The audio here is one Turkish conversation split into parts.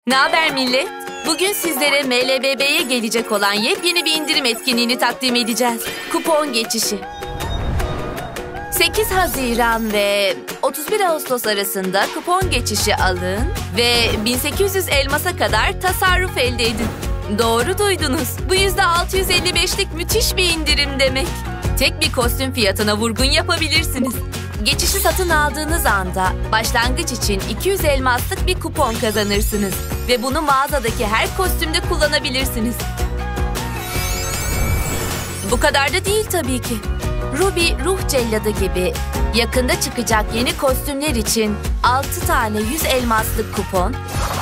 Ne haber millet? Bugün sizlere MLBB'ye gelecek olan yepyeni bir indirim etkinliğini takdim edeceğiz. Kupon geçişi. 8 Haziran ve 31 Ağustos arasında kupon geçişi alın ve 1800 elmasa kadar tasarruf elde edin. Doğru duydunuz. Bu %655'lik müthiş bir indirim demek. Tek bir kostüm fiyatına vurgun yapabilirsiniz. Geçişi satın aldığınız anda başlangıç için 200 elmaslık bir kupon kazanırsınız. Ve bunu mağazadaki her kostümde kullanabilirsiniz. Bu kadar da değil tabii ki. Ruby Ruh Celladı gibi yakında çıkacak yeni kostümler için 6 tane 100 elmaslık kupon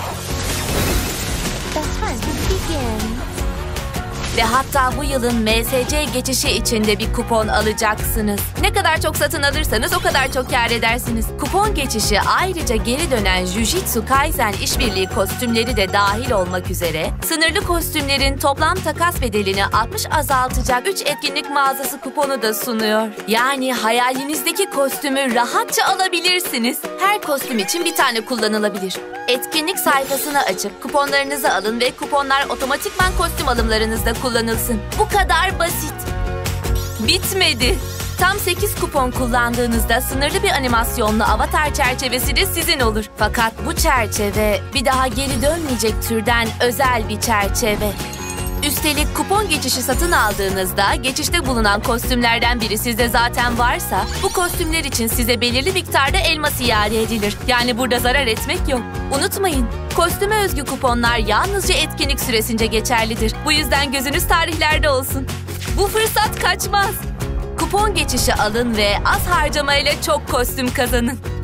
ve hatta bu yılın MSC geçişi içinde bir kupon alacaksınız. Ne kadar çok satın alırsanız o kadar çok kâr edersiniz. Kupon geçişi ayrıca geri dönen Jujutsu Kaisen işbirliği kostümleri de dahil olmak üzere sınırlı kostümlerin toplam takas bedelini 60 azaltacak 3 etkinlik mağazası kuponu da sunuyor. Yani hayalinizdeki kostümü rahatça alabilirsiniz. Her kostüm için bir tane kullanılabilir. Etkinlik sayfasını açıp kuponlarınızı alın ve kuponlar otomatikman kostüm alımlarınızda kullanılsın. Bu kadar basit. Bitmedi. Tam 8 kupon kullandığınızda sınırlı bir animasyonlu avatar çerçevesi de sizin olur. Fakat bu çerçeve bir daha geri dönmeyecek türden özel bir çerçeve. Üstelik kupon geçişi satın aldığınızda geçişte bulunan kostümlerden biri sizde zaten varsa bu kostümler için size belirli miktarda elmas iade edilir. Yani burada zarar etmek yok. Unutmayın, kostüme özgü kuponlar yalnızca etkinlik süresince geçerlidir. Bu yüzden gözünüz tarihlerde olsun. Bu fırsat kaçmaz. Kupon geçişi alın ve az harcamayla çok kostüm kazanın.